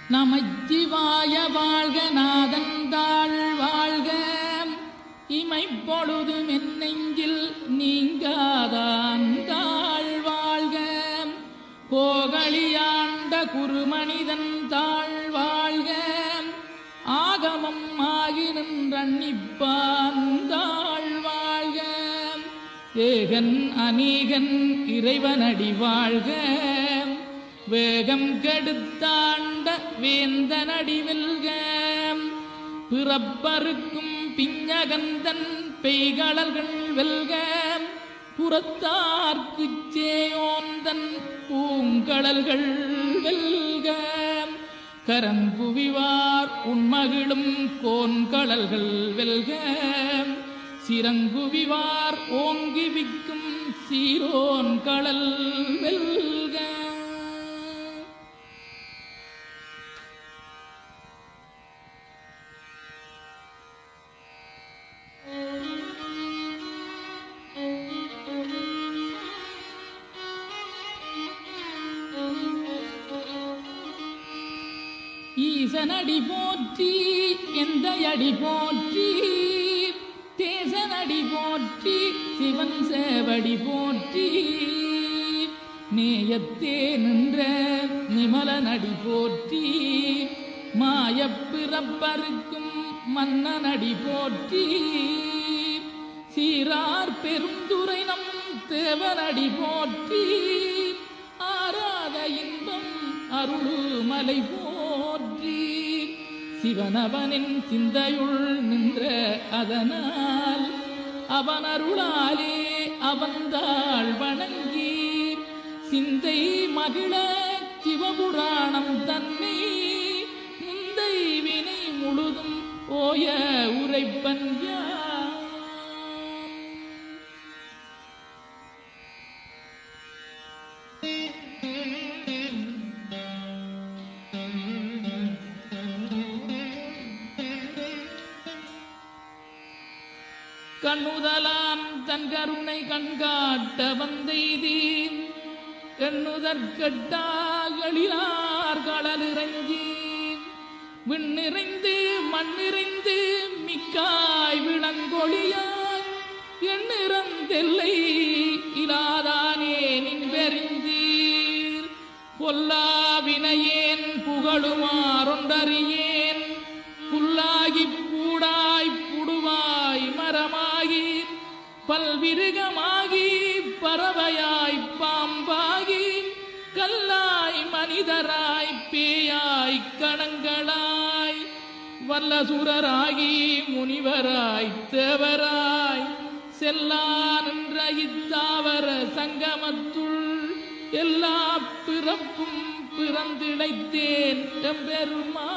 நமச்சிவாய வாழ்க நாதந்தாள் வாழ்க இமைப்பொழுதும் என் நெஞ்சில் நீங்காதாந்தாள் வாழ்க கோகலியாண்ட குருமனிதன் தாழ் வாழ்க ஆகமம் ஆகி நின்றன்னிப்பாந்தாள் வாழ்க ஏகன் அநீகன் இறைவனடி வாழ்க வேகம் கெடுத்தாண்ட வேந்தனடி வெல்க பிறப்பருக்கும் பிஞகந்தன் பெய்களர்கள் வெல்க புறத்தார்க்குச் சேயோந்தன் பூங்கடல்கள் வெல்க கரங்குவிவார் உண்மகிழும் கோன்கடல்கள் வெல்க சிறங்குவிவார் ஓங்கிவிக்கும் சீரோன் கடல் வெல்க. ஈசனடி போற்றி எந்தையடி போற்றி தேசனடி போற்றி சிவன் சேவடி போற்றி நேயத்தே நின்ற நிமலனடி போற்றி மாயப்பிறப்பருக்கும் மன்னனடி போற்றி சீரார் பெருந்துரை நம் தேவனடி போற்றி ஆராத இன்பம் அருளுமலை போற்றி சிவனவனின் சிந்தையுள் நின்ற அதனால் அவன் அருளாலே அவந்தாள் வணங்கி சிந்தை மகிழ சிவபுராணம் தன்னை முந்தை வினை முழுதும் ஓய உரைப்பன் கண்ணுதலாம் தன் கருணை கண்காட்ட வந்தெய்தீன் எண்ணுதற்கட்டாகளிலார் கடலிறங்கி விண்ணிறைந்து மண்ணிறைந்து மிக்காய் விளங்கொழியார் எண்ணிறந்தெல்லை இலாதானே நின்பெறிந்தீர் பொல்லாவினையேன் புகழுமாறொன்றறியேன் புல்லாகி பூடாய் புடுவாய் மரமாகி பல்விருகமாகி பறவையாய் பாம்பாகி கல்லாய் மனிதராய் பேயாய் கணங்களாய் வல்லசுரராகி முனிவராய் தேவராய் செல்லா நின்ற இத்தாவர சங்கமத்துள் எல்லா பிறப்பும் பிறந்திழைத்தேன் எம்பெருமா.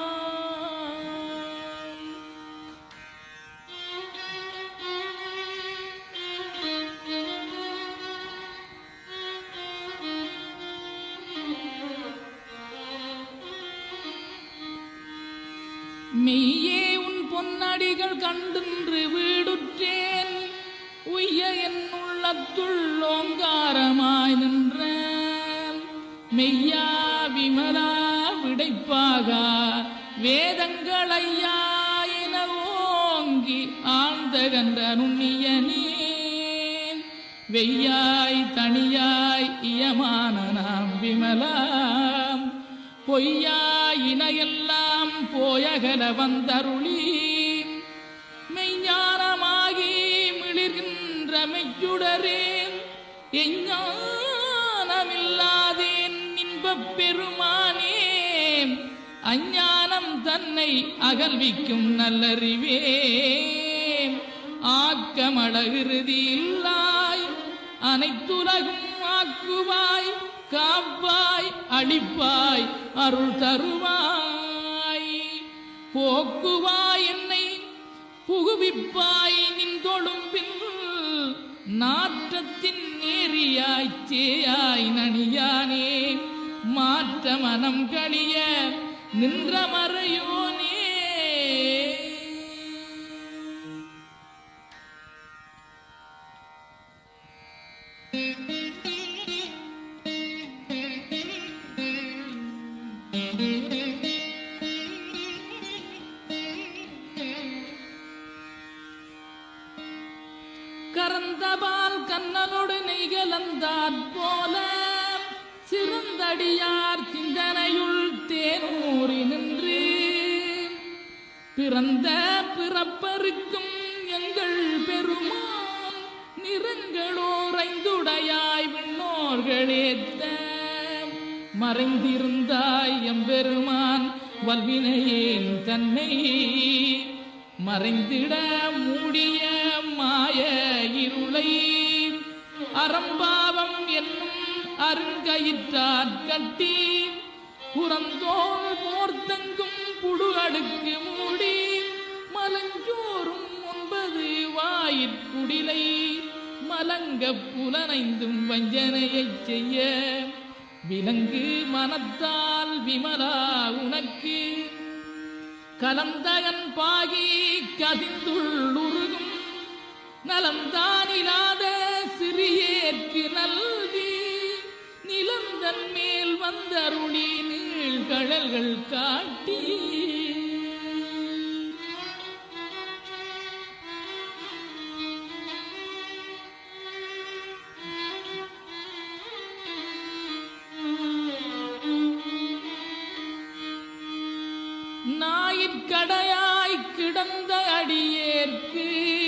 மெய்யே உன் பொன்னடிகள் கண்டின்று வீடுற்றேன் உய்ய என் உள்ளத்துள் ஓங்காரமாய் நின்ற மெய்யா விமலா விடைப்பாக வேதங்கள் ஐயா என ஓங்கி ஆழ்ந்த கன்ற நுண்ணியனே வெய்யாய் தனியாய் இயமான நாம் விமலா பொய்யாய் இணையெல்லாம் போயகல வந்தருளி மெய்ஞானமாகி மிளிர்கின்ற மெய்யுடரேன் எஞ்ஞானமில்லாதேன் இன்பப் பெருமானே அஞ்ஞானம் தன்னை அகல்விக்கும் நல்லறிவே ஆக்கமழகிருதி இல்லாய் அனைத்துலகும் ஆக்குவாய் காப்பாய் அளிப்பாய் அருள் தருவாய் போக்குவாய் என்னை புகுவிப்பாய் நின் தொழும்பில் நாற்றத்தின் நேரியாய் சேயாய் நனியானே மாற்ற மனம் கழிய நின்ற மறையோனே. கரந்தபால் கண்ணனோடு நெய்கலந்தாற் போல சிறந்தடியார் சிந்தனையுள் தேனூறி நின்று பிறந்த பிறப்பருக்கும் எங்கள் பெருமான் நிறங்களோரைந்துடையாய் விண்ணோர்களேத்த மறைந்திருந்தாய் எம்பெருமான் வல்வினையேன் தன்னை மறைந்திட மூடிய மாய இருளை அறம்பாவம் என்னும் அருங்கயிற்றாற் கட்டி புறந்தோல் போர்த்தங்கும் புடு அடுக்கு மூடி மலஞ்சோறும் 9 வாயிற்குடிலை மலங்க புலனைந்தும் வஞ்சனையைச் செய்ய விலங்கு மனத்தால் விமலா உனக்கு கலந்தகன் பாகி கதிந்துள்ளுருகும் நலம்தானிலாத சிறியேற்கு நல்வி நிலந்தன் மேல் வந்தருளி நீழ்கழல்கள் காட்டி நாயிற்கடையாய் கிடந்த அடியேற்கு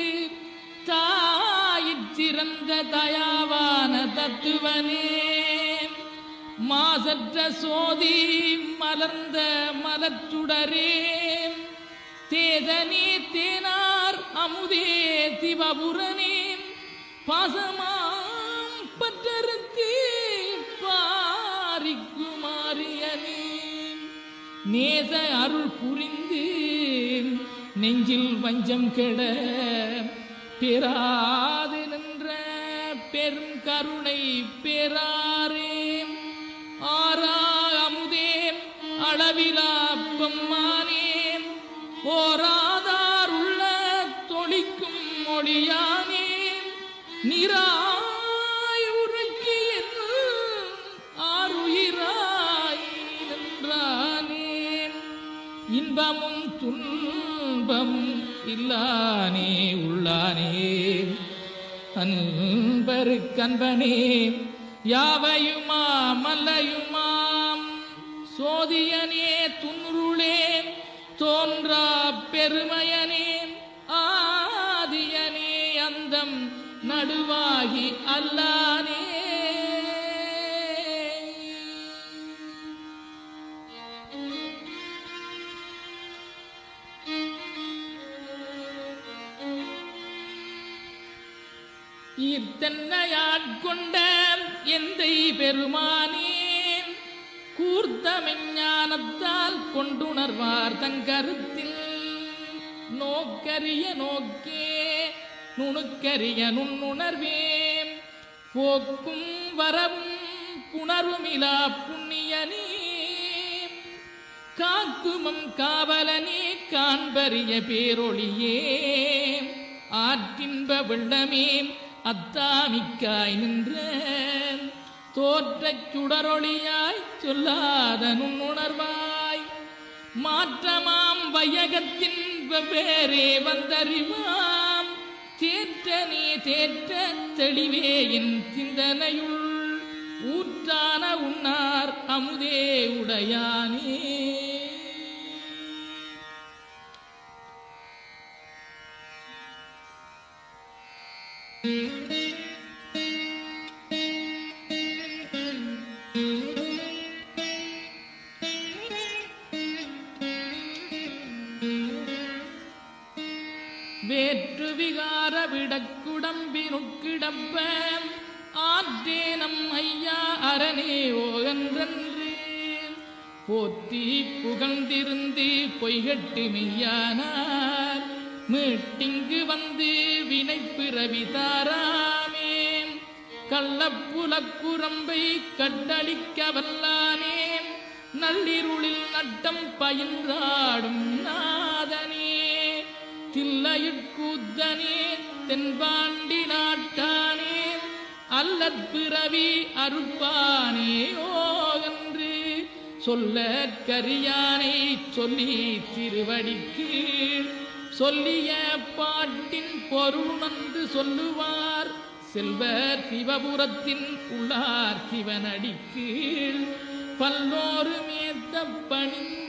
தாயிறந்த தயாவான தத்துவனே மாசற்ற சோதி மலர்ந்த மலச்சுடரே தேதனே தேனார் அமுதே சிவபுரனே பாசமாம் பற்றறுத்து பாரிக்குமாரியனே நேச அருள் புரிந்து நெஞ்சில் வஞ்சம் கெட பெறாது நின்ற பெரும் கருணை பெறாரே ஆரா அமுதே அளவிலா பெம்மானே ஓராதார் உள்ள தொழிக்கும் மொழியானே நிராய் உருக்கி ஆறுயிராய் நின்றானே இன்பமும் துன்பம் இல்லானே உள்ளானே அன்பருக்கன்பனே யாவையுமா மல்லையுமாம் சோதியனே துன்ருளே தோன்றா பெருமையனே ஆதியனே அந்தம் நடுவாகி அல்லானே ஈர்த்தன்னையாட்கொண்ட எந்தை பெருமானே கூர்த்த மெஞ்ஞானத்தால் கொண்டுணர்வார் தங்கருத்தில் நோக்கரிய நோக்கே நுணுக்கரிய நுண்ணுணர்வே போக்கும் வரவும் புணருமிலா புண்ணியனே காக்குமம் காவலனே காண்பரிய பேரொளியே ஆற்றின்ப வெள்ளமே அத்தாமிக்காய் நின்ற தோற்றச் சுடரொளியாய் சொல்லாத நுண்ணுணர்வாய் மாற்றமாம் வையகத்தின் வெவ்வேறே வந்தறிவாம் தேற்றனே தேற்ற தெளிவே என் சிந்தனையுள் ஊற்றான உன்னார் அமுதே உடையானே வேற்று விகார விடக்குடம்பினுட்கிடப்ப ஆற்றேனம் ஐயா அரணே ஓகன்றன்று போற்றி புகழ்ந்திருந்து பொய்கட்டு மெய்யானார் மீட்டிங்கு வந்து வினைப்பிறவி தாராமே கள்ளப்புலக்குரம்பை கட்டளிக்க வல்லானே நள்ளிருளில் நட்டம் பயின்றாடும் நாதனே தில்லையுட்கூத்தனே தென்பாண்டி நாட்டானே அல்லற்பிறவி அருப்பானே ஓகன்று சொல்ல கரியானை சொல்லி திருவடிக்கு சொல்லிய பாட்டின் பொருள் நன்று சொல்லுவார் செல்வர் சிவபுரத்தின் உள்ளார் சிவனடி கீழ் பல்லோரு மேத்த பணிந்த